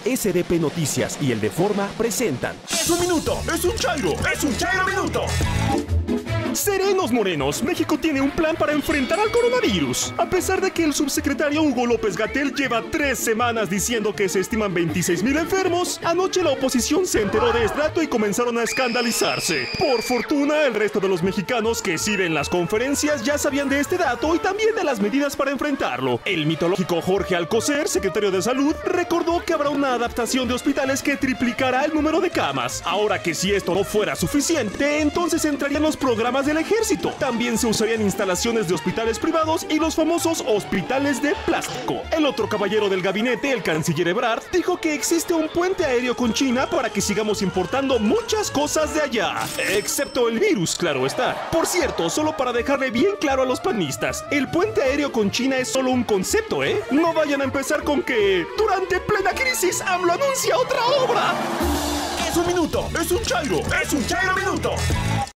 SDP Noticias y el de Forma presentan ¡Es un minuto! ¡Es un chairo! ¡Es un chairo minuto! Serenos morenos, México tiene un plan para enfrentar al coronavirus. A pesar de que el subsecretario Hugo López-Gatell lleva 3 semanas diciendo que se estiman 26,000 enfermos, anoche la oposición se enteró de este dato y comenzaron a escandalizarse. Por fortuna, el resto de los mexicanos que sí ven las conferencias ya sabían de este dato y también de las medidas para enfrentarlo. El mitológico Jorge Alcocer, secretario de Salud, recordó que habrá una adaptación de hospitales que triplicará el número de camas. Ahora que si esto no fuera suficiente, entonces entrarían los programas del ejército. También se usarían instalaciones de hospitales privados y los famosos hospitales de plástico. El otro caballero del gabinete, el canciller Ebrard, dijo que existe un puente aéreo con China para que sigamos importando muchas cosas de allá. Excepto el virus, claro está. Por cierto, solo para dejarle bien claro a los panistas, el puente aéreo con China es solo un concepto, ¿eh? No vayan a empezar con que durante plena crisis AMLO anuncia otra obra. ¡Es un minuto! ¡Es un chairo! ¡Es un chairo minuto!